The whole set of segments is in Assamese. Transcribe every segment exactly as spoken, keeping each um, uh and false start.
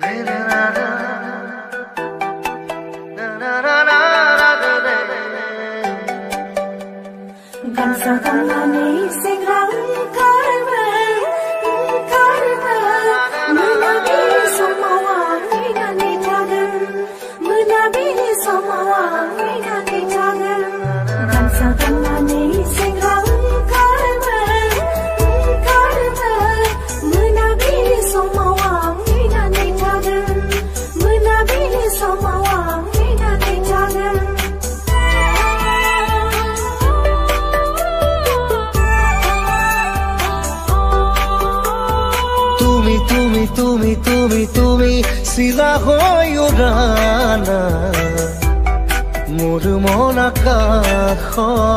তুমি তুমি তুমি চিলা হৈ উৰানা মোৰ মন আকাশত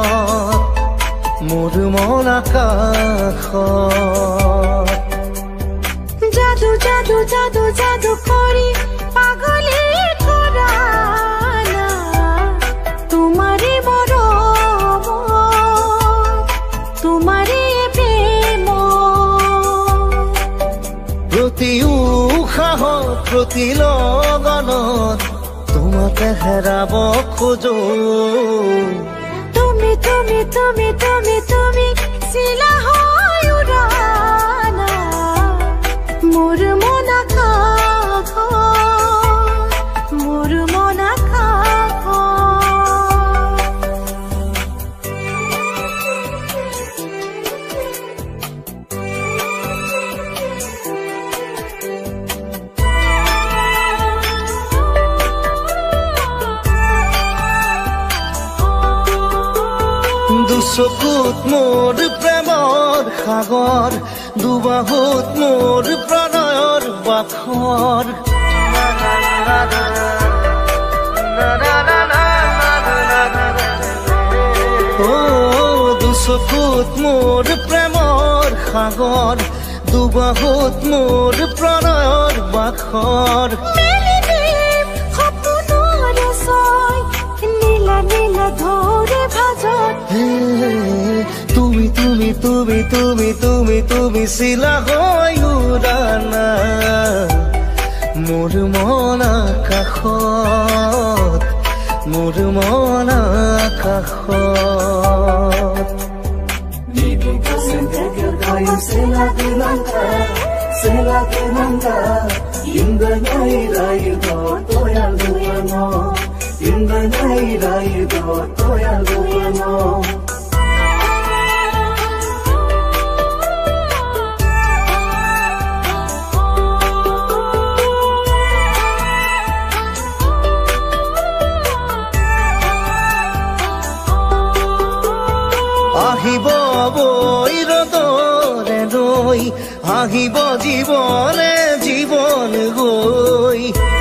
মোৰ মন আকাশত জাদু জাদু জাদু জাদু কৰি পাগলী কৰানা তোমাৰে মৰম তোমাৰে প্ৰেম প্ৰতি উশাহত প্ৰতি লগনত তোমাকে হেৰাব খোজো তুমি তুমি তুমি তুমি তুমি চিলা হৈ উৰানা মোৰ মন আকাশত মোৰ মন আকাশত দুচকুত মোৰ প্ৰেমৰ সাগৰ দুবাহুত মোৰ প্ৰণয়ৰ বাখৰ অ দুচকুত মোৰ প্ৰেমৰ সাগৰ দুবাহুত মোৰ প্ৰণয়ৰ বাখৰ তুমি তুমি তুমি তুমি তুমি তুমি চিলা হৈ উৰানা মোৰ মন আকাশত মোৰ মন আকাশত আহিব বৈ ৰদৰে ৰৈ আহিব জীৱনে জীৱন গৈ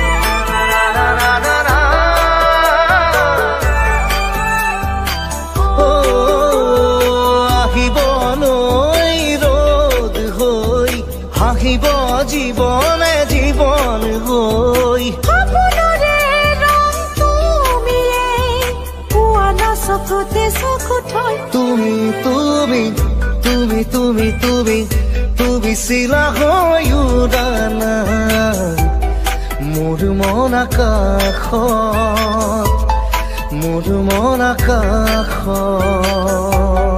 আহিব নৈ ৰদ হৈ আহিব জীৱনে জীৱন গৈ তুমি তুমি তুমি তুমি তুমি তুমি চিলা হৈ উৰানা মোৰ মন আকাশত মোৰ মন আকাশত